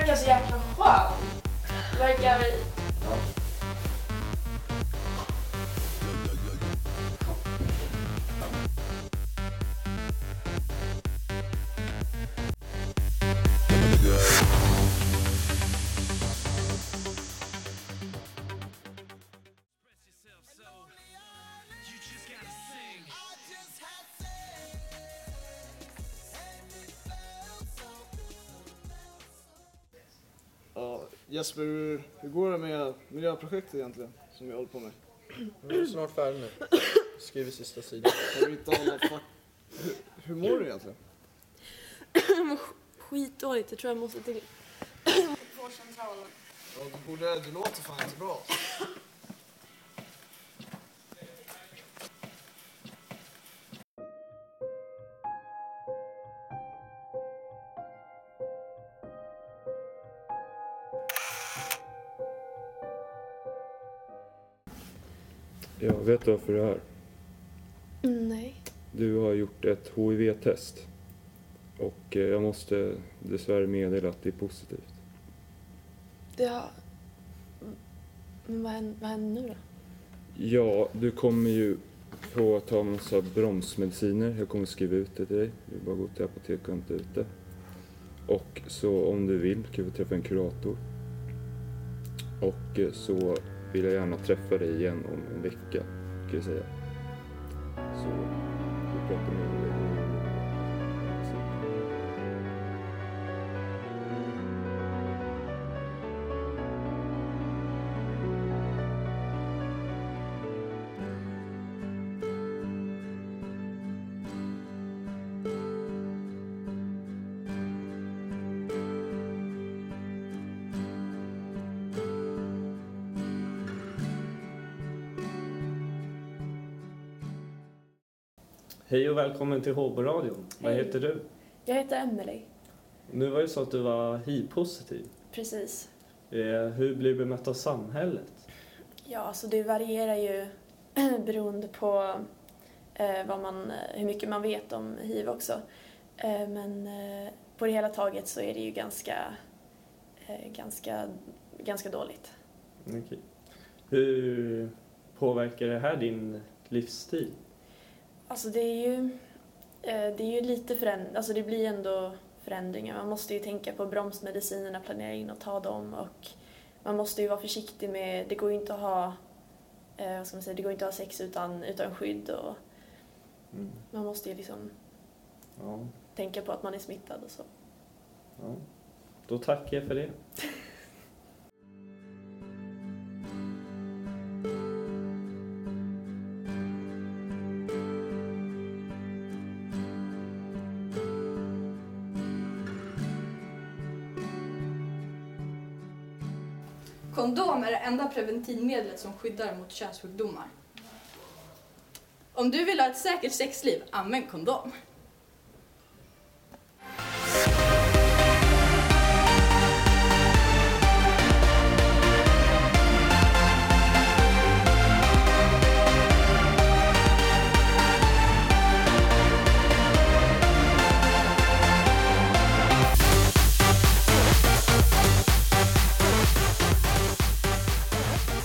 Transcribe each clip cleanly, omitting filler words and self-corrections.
verkar så jäkla skön. Det verkar... Ja. Ja, Jesper, hur går det med miljöprojektet egentligen som jag håller på med? Jag är snart färdig nu. Skriver sista sidan. Har du inte alla hur mår du egentligen? Skitdåligt, jag tror jag måste till vårdcentralen. Ja, du låter fan inte bra. Jag vet varför du är här. Nej. Du har gjort ett HIV-test. Och jag måste dessvärre meddela att det är positivt. Ja. Men vad händer nu då? Ja, du kommer ju få ta en massa bromsmediciner. Jag kommer skriva ut det till dig. Du bara gå till apoteket och hämta ut det. Och så om du vill kan vi träffa en kurator. Och så vill jag gärna träffa dig igen om en vecka, kan jag säga. Så vi pratar med dig. Hej och välkommen till HB-radion. Vad Hej. heter du? Jag heter Emelie. Nu var det så att du var HIV-positiv. Precis. Hur blir du bemött av samhället? Ja, alltså det varierar ju beroende på hur mycket man vet om HIV också. Men på det hela taget så är det ju ganska dåligt. Okej. Hur påverkar det här din livsstil? Alltså det är ju lite förändring, alltså det blir ändå förändringar. Man måste ju tänka på bromsmedicinerna, planera in och ta dem, och man måste ju vara försiktig med, det går ju inte att ha det går inte att ha sex utan skydd, och man måste ju liksom tänka på att man är smittad och så. Ja. Då tackar jag för det. Kondom är det enda preventivmedlet som skyddar mot könssjukdomar. Om du vill ha ett säkert sexliv, använd kondom.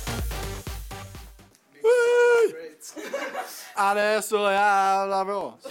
Ja, det är så jävla bra.